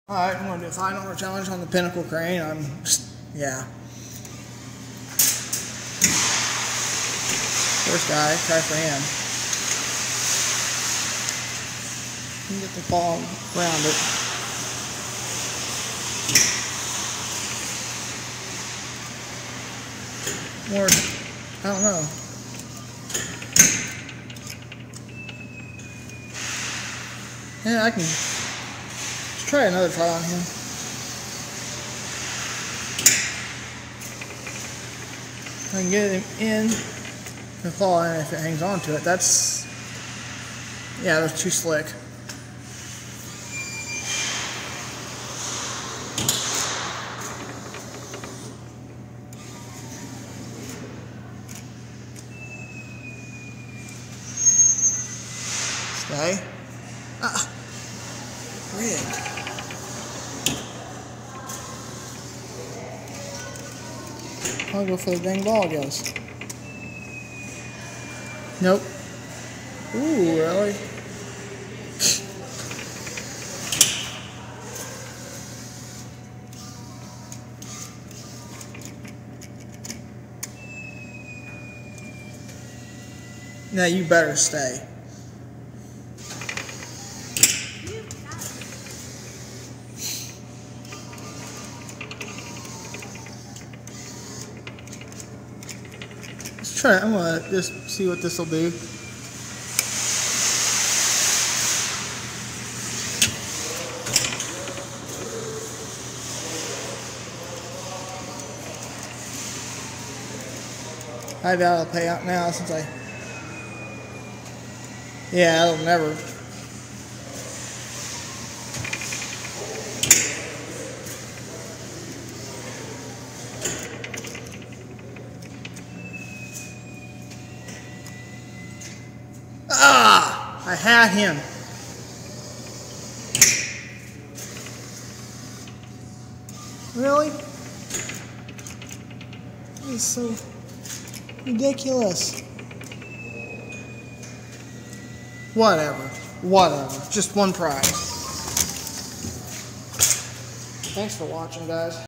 Alright, I'm going to do a $5 challenge on the Pinnacle crane. Yeah. First guy, try for him. You can get the ball around it. Or, I don't know. Yeah, I can. Let's try another try on him. I can get him in and fall in if it hangs on to it. Yeah, that's too slick. Stay. Rigged. I'll go for the dang ball, guys. Nope. Ooh, really? Now you better stay. Let's try it. I'm gonna just see what this will do. I doubt it'll pay out now since yeah, it'll never. I had him. Really? That is so ridiculous. Whatever. Just one prize. Thanks for watching, guys.